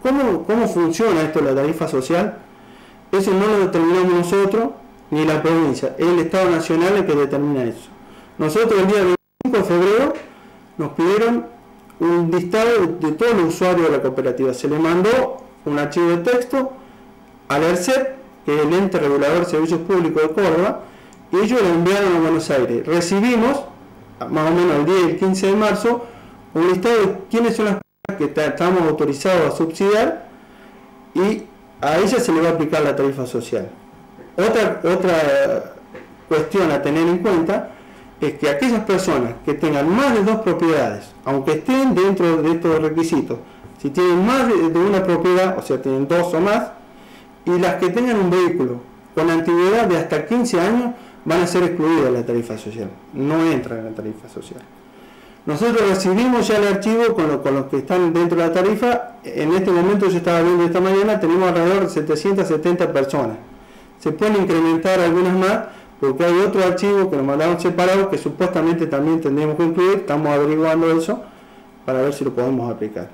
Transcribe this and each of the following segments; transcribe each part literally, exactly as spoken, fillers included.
¿cómo, ¿cómo funciona esto de la tarifa social? Eso no lo determinamos nosotros ni la provincia, es el Estado Nacional el que determina eso. Nosotros el día veinticinco de febrero nos pidieron un listado de, de todos los usuarios de la cooperativa. Se le mandó un archivo de texto al ERCEP, que es el ente regulador de servicios públicos de Córdoba, y ellos lo enviaron a Buenos Aires. Recibimos, más o menos el diez y el quince de marzo, un listado de quiénes son las personas que estamos autorizados a subsidiar, y a ellas se le va a aplicar la tarifa social. Otra, otra cuestión a tener en cuenta es que aquellas personas que tengan más de dos propiedades, aunque estén dentro de estos requisitos, si tienen más de, de una propiedad, o sea, tienen dos o más, y las que tengan un vehículo con antigüedad de hasta quince años, van a ser excluidas de la tarifa social, no entran en la tarifa social. Nosotros recibimos ya el archivo con, lo, con los que están dentro de la tarifa. En este momento, yo estaba viendo esta mañana, tenemos alrededor de setecientas setenta personas. Se pueden incrementar algunas más, porque hay otro archivo que nos mandaron separado que supuestamente también tendríamos que incluir. Estamos averiguando eso para ver si lo podemos aplicar.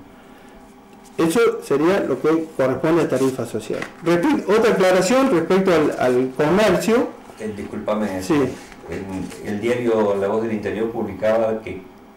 Eso sería lo que corresponde a tarifa social. Respecto, otra aclaración respecto al, al comercio. Eh, discúlpame, sí. el, el diario La Voz del Interior publicaba que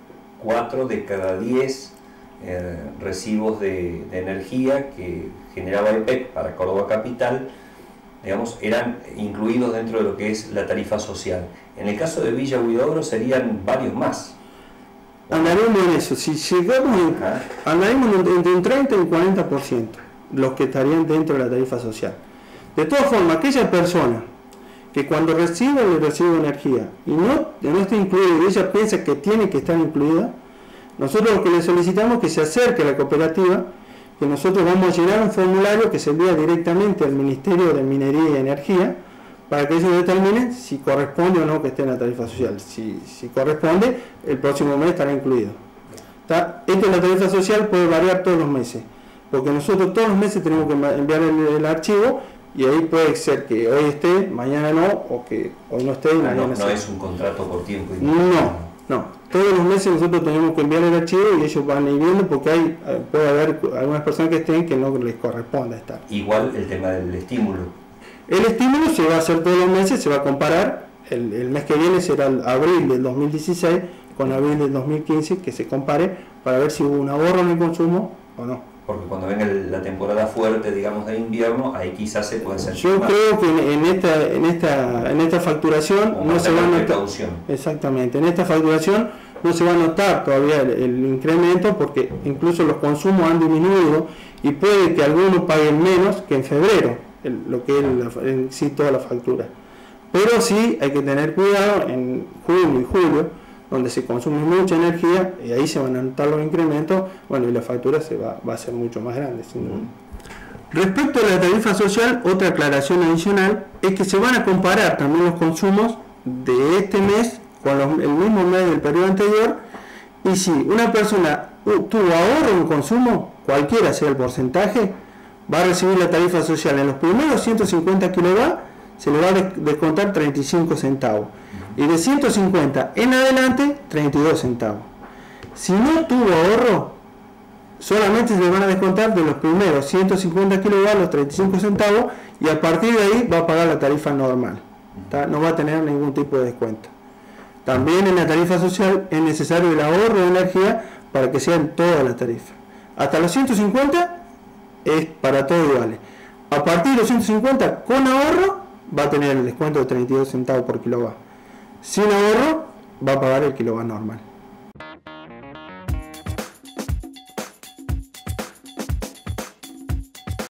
cuatro de cada diez eh, recibos de, de energía que generaba E P E C para Córdoba Capital, digamos, eran incluidos dentro de lo que es la tarifa social. En el caso de Villa Huidobro serían varios más. Andaremos en eso. Si llegamos en, andaremos entre un treinta y un cuarenta por ciento los que estarían dentro de la tarifa social. De todas formas, aquella persona que cuando reciba el recibo de energía y no, no esté incluida y ella piensa que tiene que estar incluida, nosotros lo que le solicitamos es que se acerque a la cooperativa, que nosotros vamos a llenar un formulario que se envía directamente al Ministerio de Minería y Energía, para que ellos determinen si corresponde o no que esté en la tarifa social. Si, si corresponde, el próximo mes estará incluido. ¿Está? Esto en la tarifa social puede variar todos los meses, porque nosotros todos los meses tenemos que enviar el, el archivo, y ahí puede ser que hoy esté, mañana no, o que hoy no esté y ah, mañana no, sí. No es un contrato por tiempo. No, no. Todos los meses nosotros tenemos que enviar el archivo y ellos van a ir viendo, porque hay, puede haber algunas personas que estén que no les corresponde estar. Igual el tema del estímulo. El estímulo se va a hacer todos los meses, se va a comparar. El, el mes que viene será el abril del dos mil dieciséis con abril del dos mil quince, que se compare para ver si hubo un ahorro en el consumo o no. Porque cuando venga la temporada fuerte, digamos, de invierno, ahí quizás se puede sentir Yo más. creo que en, en esta en esta en esta facturación Como no se va a notar. Precaución. Exactamente, en esta facturación no se va a notar todavía el, el incremento, porque incluso los consumos han disminuido y puede que algunos paguen menos que en febrero, el, lo que es la, en sí toda la factura. Pero sí hay que tener cuidado en junio y julio, donde se consume mucha energía, y ahí se van a notar los incrementos, bueno, y la factura se va, va a ser mucho más grande, sin duda. Respecto a la tarifa social, otra aclaración adicional es que se van a comparar también los consumos de este mes con los, el mismo mes del periodo anterior, y si una persona uh, tuvo ahorro en consumo, cualquiera sea el porcentaje, va a recibir la tarifa social. En los primeros ciento cincuenta kilovatios se le va a descontar treinta y cinco centavos. Y de ciento cincuenta en adelante, treinta y dos centavos. Si no tuvo ahorro, solamente se le van a descontar de los primeros ciento cincuenta kilovatios los treinta y cinco centavos, y a partir de ahí va a pagar la tarifa normal. ¿Tá? No va a tener ningún tipo de descuento. También en la tarifa social es necesario el ahorro de energía para que sea en toda la tarifa. Hasta los ciento cincuenta es para todos iguales. A partir de los ciento cincuenta con ahorro va a tener el descuento de treinta y dos centavos por kilovatio. Sin ahorro va a pagar el kilovatio normal.